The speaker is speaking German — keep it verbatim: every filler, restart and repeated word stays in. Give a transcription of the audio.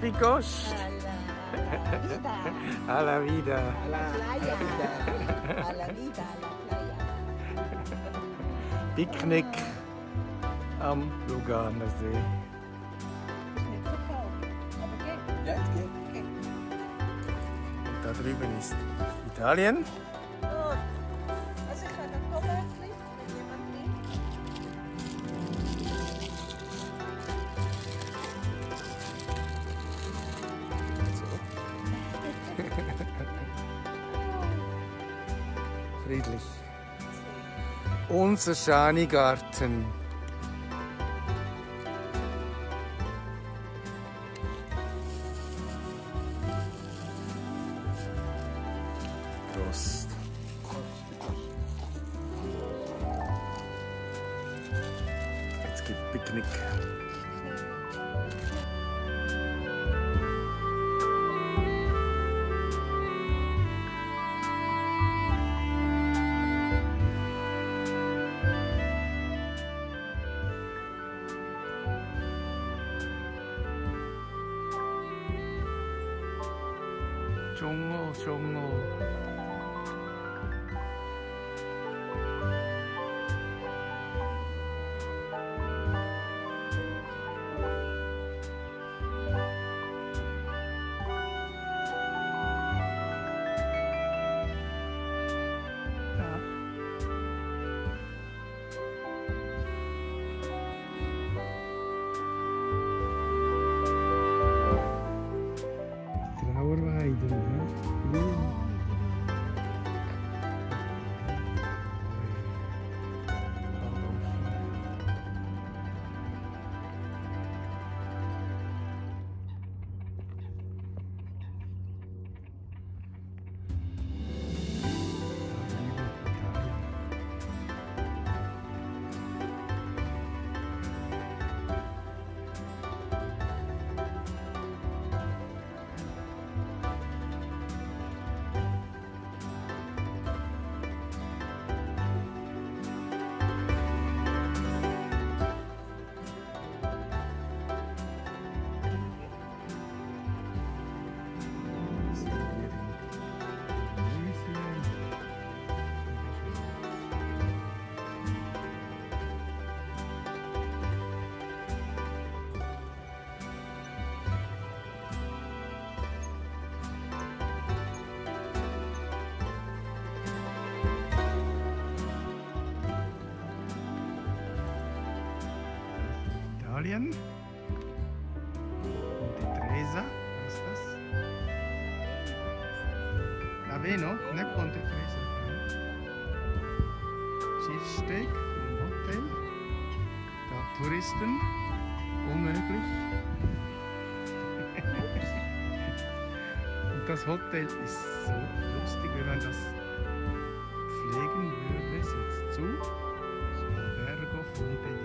Picost. A la vida. A la playa. A la vida, a la playa. Picknick am Luganer See. Ist nicht so kalt. Aber geht. Ja, es geht. Geht. Und da drüben ist Italien. Gut. Also ich habe ein Tomatli, wenn jemand nimmt. Friedlich. Unser Schanigarten. Prost. Jetzt gibt Picknick. Dschungel, Dschungel. Ja. Trauerweiden, ne? Italien. Monte Teresa, was ist das? Laveno, nicht Monte Teresa. Schiffssteg im Hotel. Da Touristen, unmöglich. Und das Hotel ist so lustig, wenn man das pflegen würde, sitzt zu. Albergo Fonte